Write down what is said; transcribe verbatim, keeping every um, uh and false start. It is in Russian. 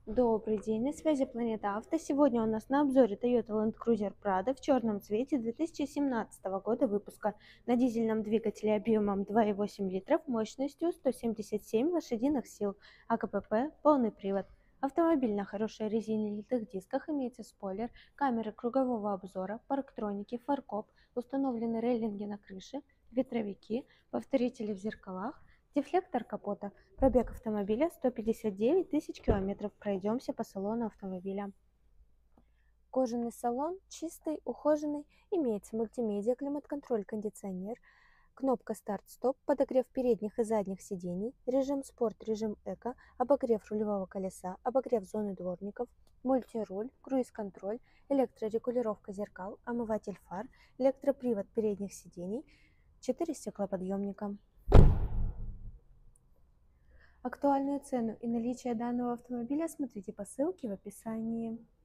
Добрый день, на связи Планета Авто. Сегодня у нас на обзоре Toyota Land Cruiser Prado в черном цвете две тысячи семнадцатого года выпуска на дизельном двигателе объемом два и восемь литров мощностью сто семьдесят семь лошадиных сил, а ка пэ пэ полный привод. Автомобиль на хорошей резине литых дисках, имеется спойлер, камеры кругового обзора, парктроники, фаркоп, установлены рейлинги на крыше, ветровики, повторители в зеркалах, дефлектор капота. Пробег автомобиля сто пятьдесят девять тысяч километров. Пройдемся по салону автомобиля. Кожаный салон чистый, ухоженный, имеется мультимедиа, климат-контроль, кондиционер, кнопка старт-стоп, подогрев передних и задних сидений, режим спорт, режим эко, обогрев рулевого колеса, обогрев зоны дворников, мультируль, круиз-контроль, электрорегулировка зеркал, омыватель фар, электропривод передних сидений, четыре стеклоподъемника. Актуальную цену и наличие данного автомобиля смотрите по ссылке в описании.